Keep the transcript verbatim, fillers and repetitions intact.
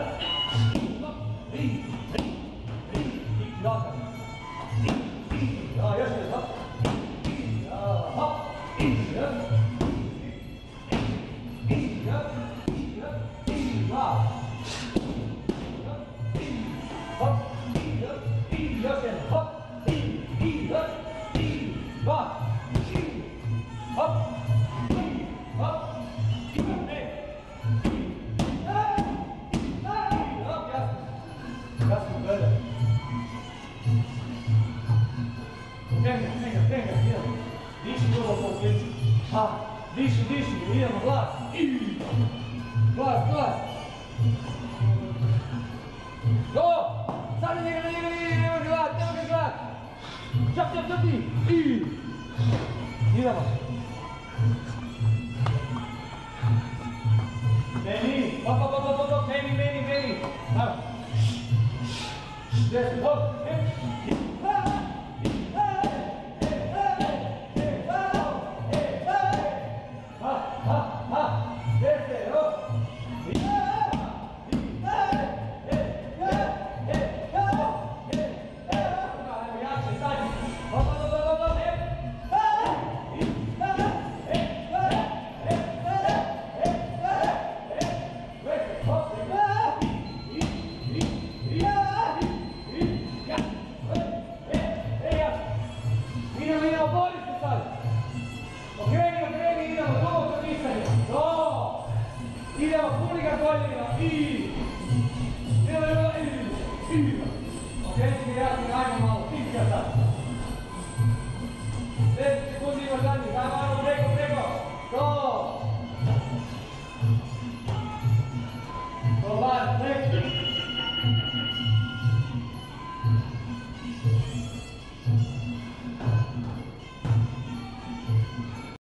Diši, diši, idemo, glas. Glas, glas. Go! Sad na njega, na njega, na njega, ne može glas, ne može glas. Čap, čap, čap ti. Idemo. Meni, hop, hop, hop, hop, hop, meni, meni, meni. Evo. Desi, hop, meni. Idemo, puni ga koljena, i... Idemo, idemo, idemo, okreći mi jasni, ajmo malo, tipi ga sad. deset sekundi ima zadnji, ajmo, ajmo, preko, preko, to! Dobar, preko!